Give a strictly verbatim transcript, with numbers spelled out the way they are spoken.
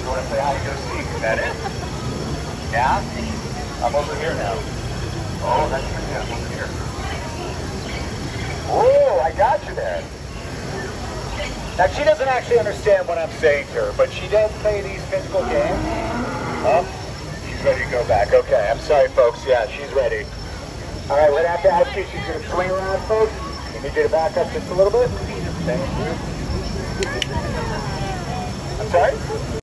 You want to say hi to go see? Is that it? Yeah? I'm over here now. Oh, that's pretty good. I'm over here. Oh, I got you there. Now, she doesn't actually understand what I'm saying to her, but she does play these physical games. Oh, she's ready to go back. Okay, I'm sorry, folks. Yeah, she's ready. All right, we're going to have to ask you. She's going to swing around, folks. We need you to back up just a little bit. Thank you. I'm sorry?